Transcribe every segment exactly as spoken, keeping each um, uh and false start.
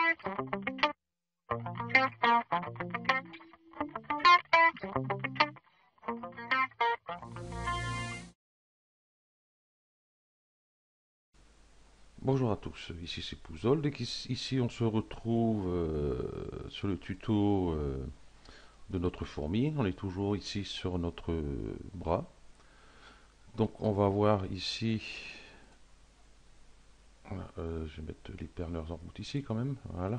Bonjour à tous, ici c'est Pouzold et ici on se retrouve euh, sur le tuto euh, de notre fourmi. On est toujours ici sur notre bras. Donc on va voir ici, voilà, euh, je vais mettre les perneurs en route ici quand même, voilà.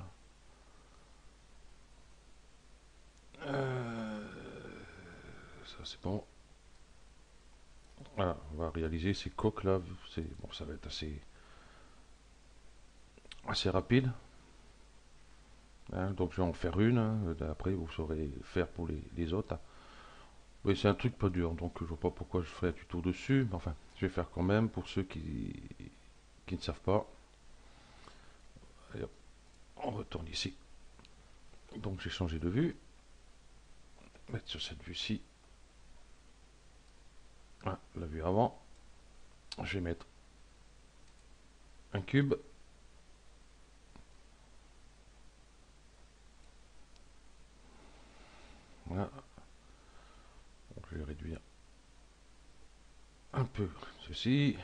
Euh, ça c'est bon. Voilà, on va réaliser ces coques là, bon, ça va être assez, assez rapide. Hein, donc je vais en faire une, hein, après vous saurez faire pour les, les autres. Hein. Oui, c'est un truc pas dur, donc je vois pas pourquoi je ferais un tuto dessus, mais enfin, je vais faire quand même pour ceux qui, qui ne savent pas. Allez, on retourne ici. Donc j'ai changé de vue. Mettre sur cette vue-ci. Ah, la vue avant. Je vais mettre un cube. Voilà. Donc je vais réduire un peu ceci.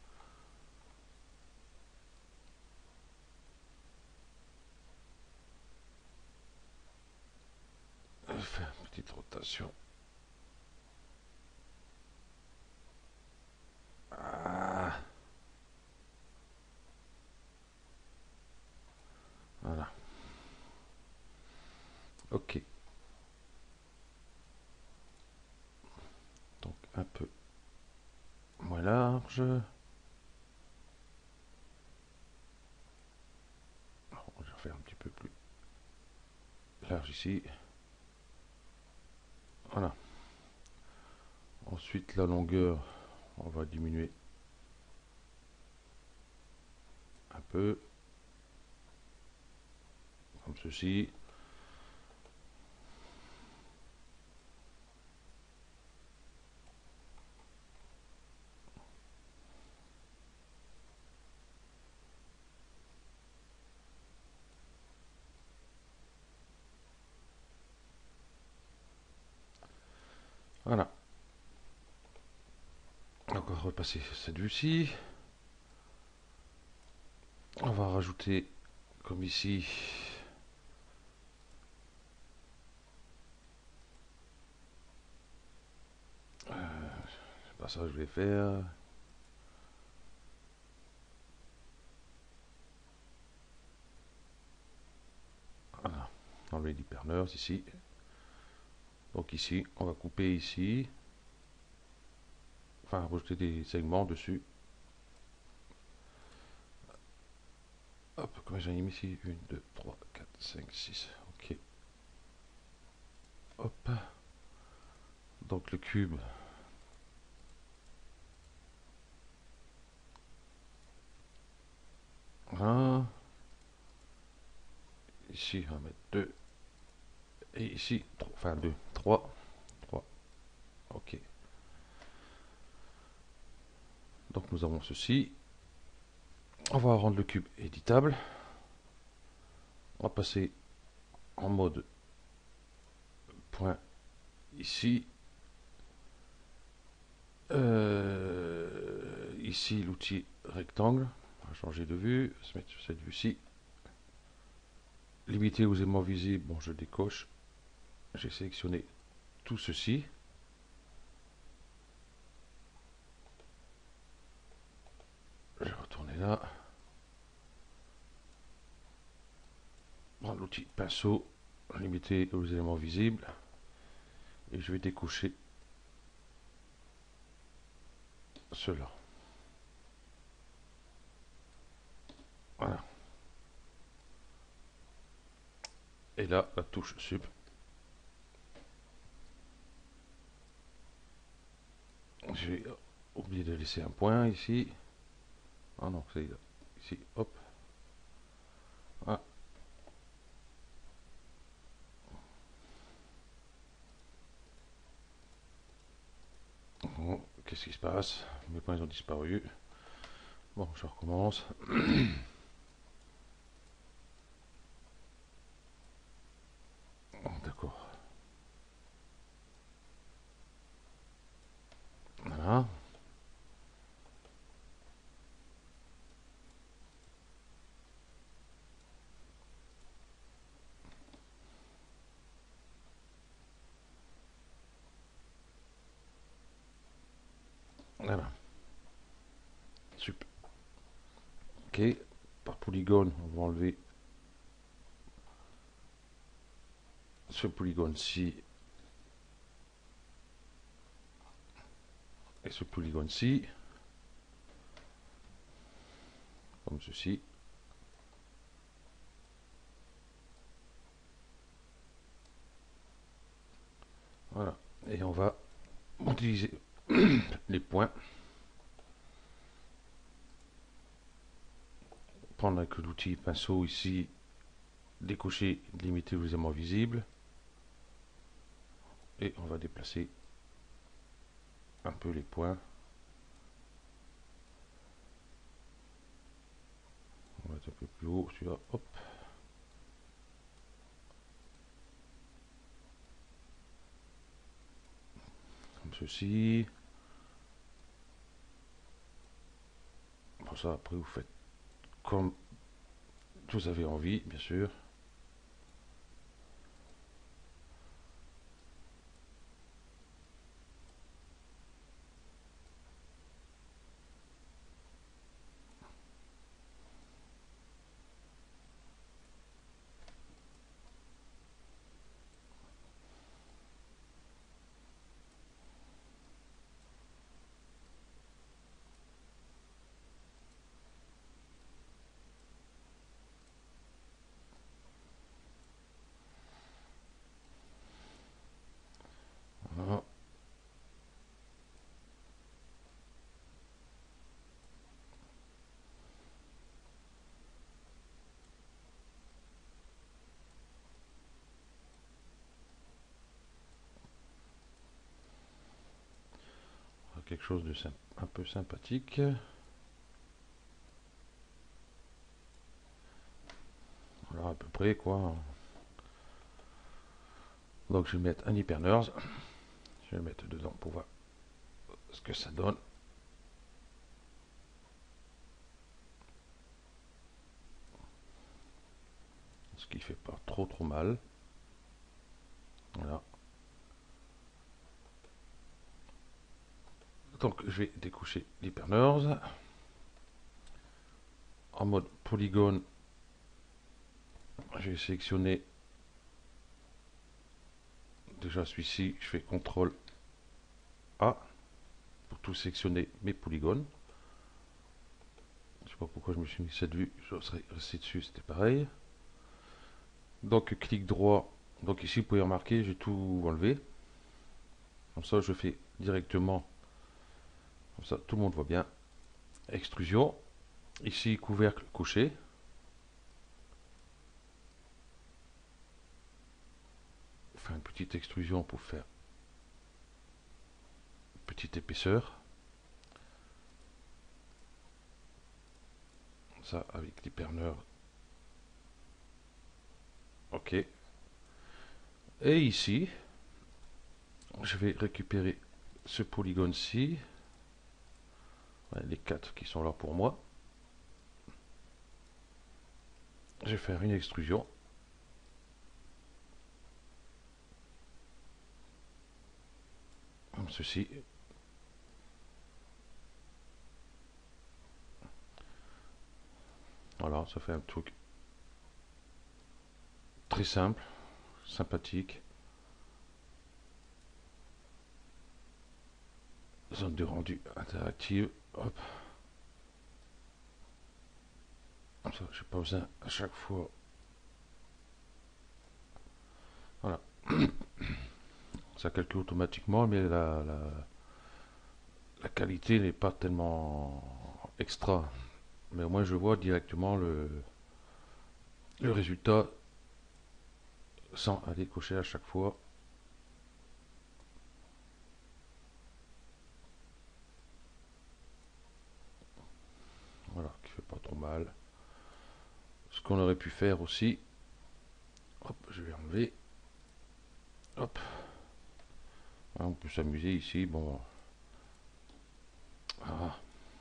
Je vais faire une petite rotation. Ah. Voilà. Ok. Donc un peu moins large. On va faire un petit peu plus large ici. Voilà. Ensuite la longueur, on va diminuer un peu. Comme ceci. Voilà. Donc on va repasser cette vue-ci. On va rajouter, comme ici, euh, c'est pas ça que je vais faire. Voilà. Enlever l'hyperneurs ici. Donc ici, on va couper ici. Enfin, rajouter des segments dessus. Hop, combien j'en ai mis ici un, deux, trois, quatre, cinq, six. Ok. Hop. Donc le cube. un. Ici, on va mettre deux. Et ici, trois. Enfin deux. trois. trois. Ok. Donc nous avons ceci. On va rendre le cube éditable. On va passer en mode point ici. Euh, ici l'outil rectangle. On va changer de vue, se mettre sur cette vue-ci. Limiter aux éléments visibles, bon je décoche. J'ai sélectionné tout ceci. Je vais retourner là. Prendre l'outil pinceau, limiter aux éléments visibles. Et je vais décocher cela. Voilà. Et là, la touche sup. J'ai oublié de laisser un point ici. Ah non, c'est ici. Hop. Ah. Bon, qu'est-ce qui se passe? Mes points ont disparu. Bon, je recommence. Voilà. Super. Ok. Par polygone, on va enlever ce polygone-ci et ce polygone-ci, comme ceci. Voilà. Et on va utiliser les points. Prendre avec l'outil pinceau ici, décocher, limiter les éléments visibles. Et on va déplacer un peu les points. On va être un peu plus haut, celui-là, hop. Comme ceci. Pour ça, après, vous faites comme vous avez envie, bien sûr. Voilà. Quelque chose de un peu sympathique. Voilà à peu près quoi. Donc je vais mettre un hypernurse. Je vais le mettre dedans pour voir ce que ça donne. Ce qui fait pas trop trop mal. Voilà. Donc je vais découcher l'hypernurse. En mode polygone, je vais sélectionner déjà celui-ci, je fais contrôle A pour tout sélectionner mes polygones. Je sais pas pourquoi je me suis mis cette vue, je serais resté dessus, c'était pareil. Donc clic droit, donc ici vous pouvez remarquer, j'ai tout enlevé. Comme ça je fais directement, comme ça tout le monde voit bien. Extrusion, ici couvercle couché. Enfin une petite extrusion pour faire une petite épaisseur. Ça avec l'hyperneur. Ok. Et ici, je vais récupérer ce polygone-ci. Les quatre qui sont là pour moi. Je vais faire une extrusion. Comme ceci. Voilà, ça fait un truc très simple, sympathique. Zone de rendu interactive. Hop. Comme ça, j'ai pas besoin à chaque fois. Voilà. Ça calcule automatiquement, mais la, la, la qualité n'est pas tellement extra. Mais au moins, je vois directement le, le résultat sans aller cocher à chaque fois. Voilà, qui fait pas trop mal. Ce qu'on aurait pu faire aussi, hop, je vais enlever. Hop. On peut s'amuser ici, bon. Ah.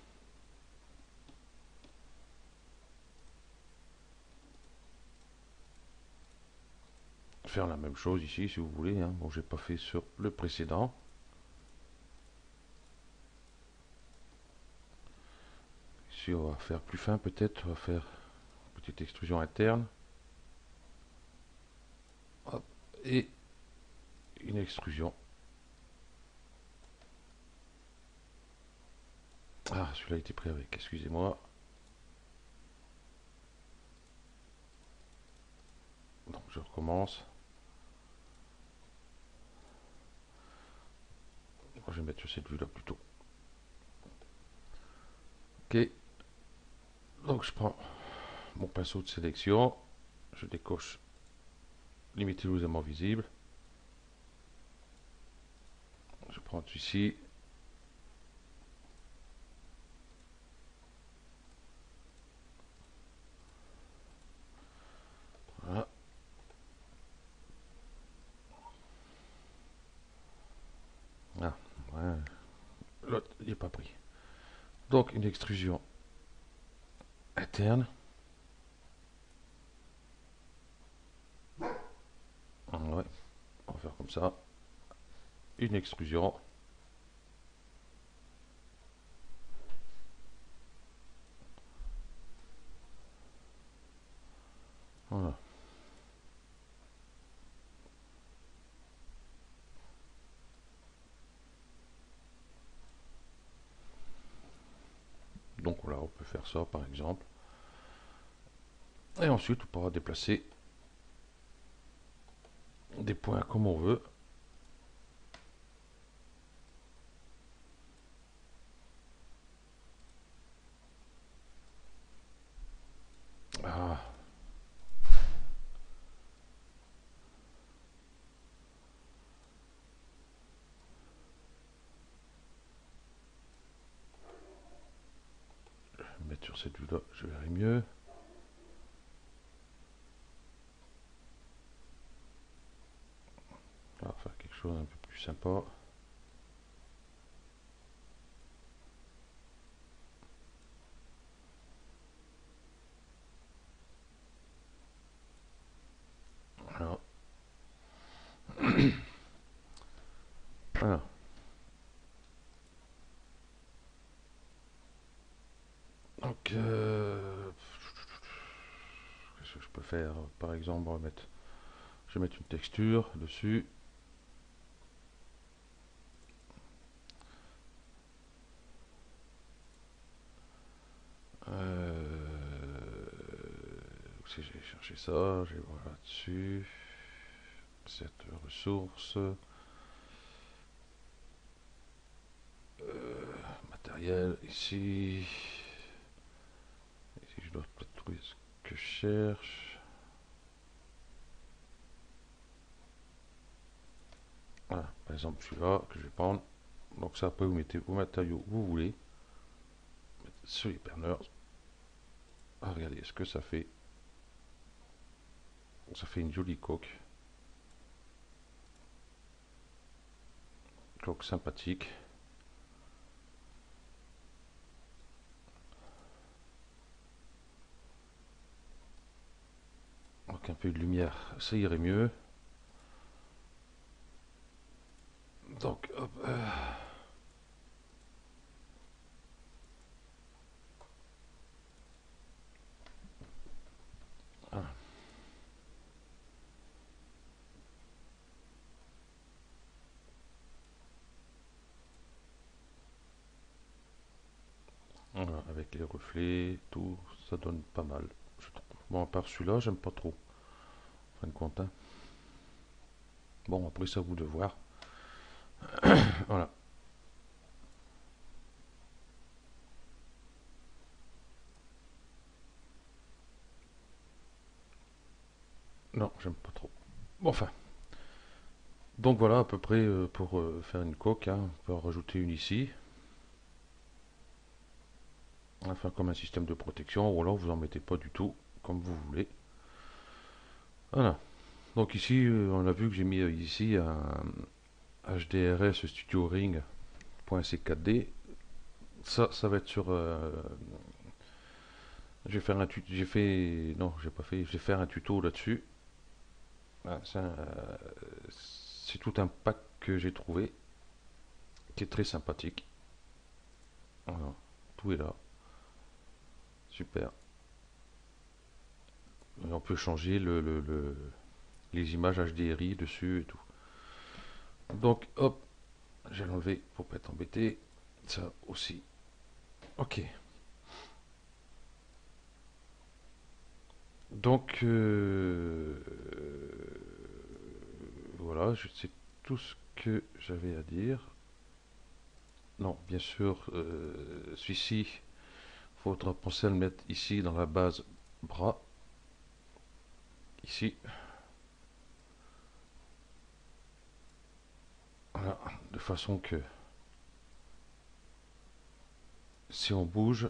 Faire la même chose ici si vous voulez, hein. Bon, j'ai pas fait sur le précédent. ici on va faire plus fin peut-être, on va faire une petite extrusion interne. Hop, et une extrusion. Ah, celui-là a été pris avec, excusez-moi. Donc je recommence. Je vais mettre sur cette vue là plutôt. Ok. Donc je prends mon pinceau de sélection. Je décoche limiter l'usement visible. Je prends celui-ci. Voilà. Ah, ouais. L'autre, il n'est pas pris. Donc une extrusion interne. Ouais, on va faire comme ça. Une extrusion. Voilà. Donc là, on peut faire ça par exemple. Et ensuite, on pourra déplacer des points comme on veut. Ah. Je vais me mettre sur cette vue-là, je verrai mieux. On va faire quelque chose un peu plus sympa. Voilà. Voilà. Donc, euh, qu'est-ce que je peux faire? Par exemple, on va mettre, je vais mettre une texture dessus. Euh, si j'ai cherché ça, je vais voir là-dessus. Cette ressource. Euh, matériel, ici. Ici, je dois peut-être trouver ce que je cherche. Voilà, par exemple celui-là que je vais prendre. Donc ça, après vous mettez vos matériaux où vous voulez. Sur les burners. Ah, regardez ce que ça fait. Ça fait une jolie coque. Coque sympathique. Donc un peu de lumière, ça irait mieux. Donc hop. Euh, ah. Voilà, avec les reflets, tout, ça donne pas mal, je trouve. Bon, à part celui-là, j'aime pas trop, en fin de compte. Hein. Bon, après, c'est à vous de voir. Voilà. Non, j'aime pas trop. Bon, enfin. Donc voilà, à peu près euh, pour euh, faire une coque. Hein. On peut en rajouter une ici. Enfin, comme un système de protection. Ou alors, vous en mettez pas du tout, comme vous voulez. Voilà. Donc ici, euh, on a vu que j'ai mis euh, ici un H D R S Studio Ring.c quatre D. Ça, ça va être sur. Euh, je vais faire un tuto. J'ai fait. Non, j'ai pas fait. Je vais faire un tuto là-dessus. Ah, c'est un, euh, c'est tout un pack que j'ai trouvé qui est très sympathique. Voilà, tout est là. super. Et on peut changer le, le- le- les images H D R I dessus et tout. Donc, hop, j'ai l'enlevé pour pas être embêté. Ça aussi. Ok. Donc, euh, voilà, c'est tout ce que j'avais à dire. Non, bien sûr, euh, celui-ci, il faudra penser à le mettre ici dans la base bras. Ici. Voilà, de façon que si on bouge,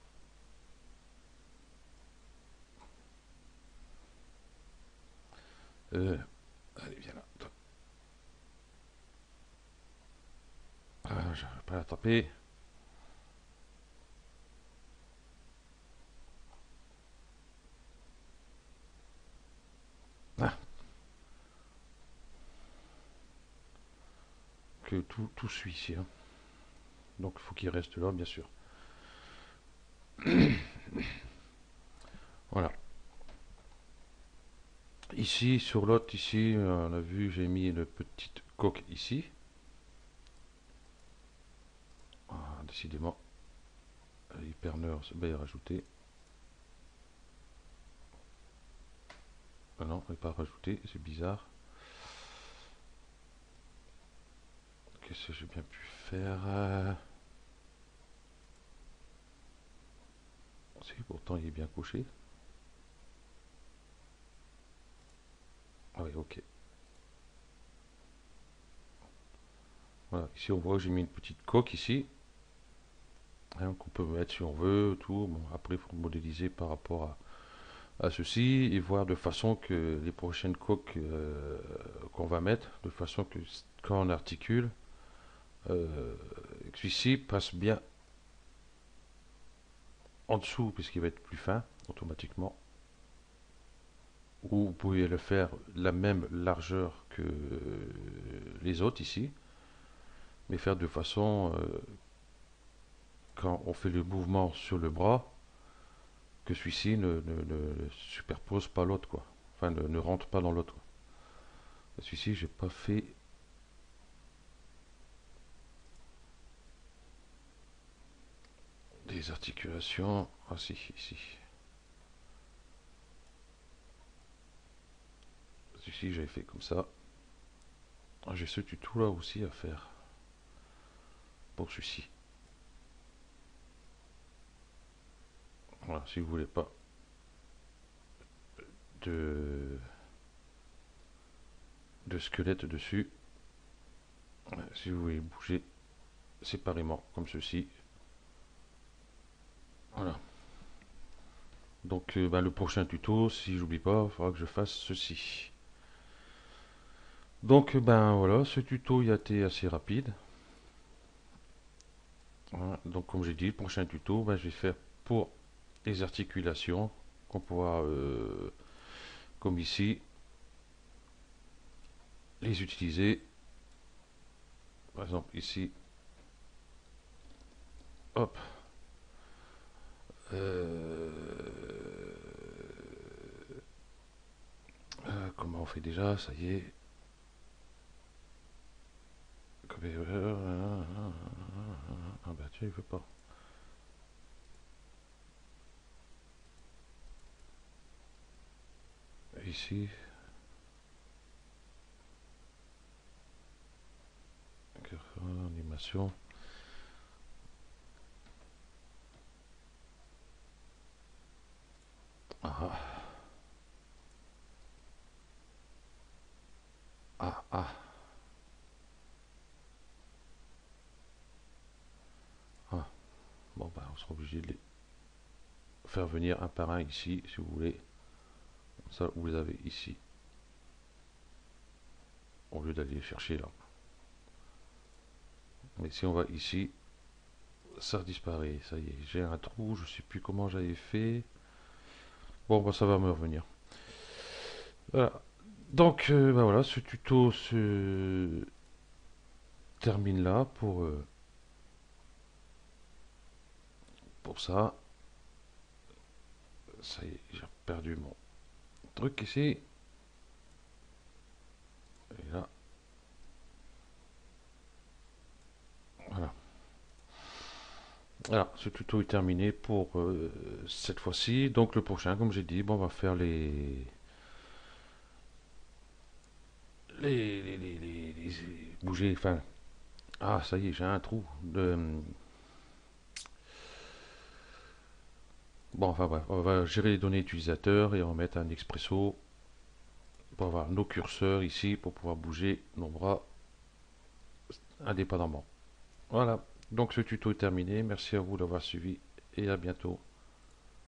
euh, allez, viens là. Ah, j'arrive pas à l'attraper. Ah, que tout, tout suit ici, hein. Donc il faut qu'il reste là, bien sûr. Voilà. Ici, sur l'autre, ici, on a vu, j'ai mis une petite coque ici. Ah, décidément, l'hyperneur se va y rajouter. Ah non, il n'est pas rajouté, c'est bizarre. Qu'est-ce que j'ai bien pu faire? euh, Si, pourtant il est bien couché. Ah oui, ok. Voilà, ici on voit que j'ai mis une petite coque ici, hein, qu'on peut mettre si on veut, tout. Bon, après, il faut modéliser par rapport à, à ceci et voir de façon que les prochaines coques euh, qu'on va mettre, de façon que quand on articule, euh, celui-ci passe bien en dessous puisqu'il va être plus fin automatiquement. Ou vous pouvez le faire la même largeur que les autres ici, mais faire de façon euh, quand on fait le mouvement sur le bras, que celui-ci ne, ne, ne superpose pas l'autre, quoi. Enfin, ne, ne rentre pas dans l'autre. Celui-ci, j'ai pas fait des articulations. Ah si, ici. Celui-ci, j'avais fait comme ça. Ah, j'ai ce tuto là aussi à faire pour celui-ci. Voilà, si vous voulez pas de, de squelette dessus, si vous voulez bouger séparément comme ceci. Voilà. Donc euh, ben, le prochain tuto, si j'oublie pas, il faudra que je fasse ceci. Donc ben voilà, ce tuto il a été assez rapide. Voilà. Donc comme j'ai dit, le prochain tuto, ben, je vais faire pour les articulations qu'on pourra, euh, comme ici, les utiliser. Par exemple ici, hop. Euh, euh, comment on fait déjà? Ça y est. Ah bah tiens, il veut pas. Ici, animation. Ah ah ah ah. Bon bah on sera obligé de les faire venir un par un ici, si vous voulez. Ça, vous les avez ici, au lieu d'aller les chercher là. Mais si on va ici, ça disparaît. Ça y est, j'ai un trou, je sais plus comment j'avais fait. Bon bah ça va me revenir. Voilà. Donc euh, bah voilà, ce tuto se termine là pour, euh, pour ça. Ça y est, j'ai perdu mon truc ici. Et là, voilà. Voilà, ce tuto est terminé pour euh, cette fois-ci. Donc le prochain, comme j'ai dit, bon, on va faire les, les, les, les, les- les- bouger. Enfin, ah, ça y est, j'ai un trou. De, bon, enfin bref, on va gérer les données utilisateurs et on va mettre un expresso pour avoir nos curseurs ici pour pouvoir bouger nos bras indépendamment. Voilà, donc ce tuto est terminé. Merci à vous d'avoir suivi et à bientôt.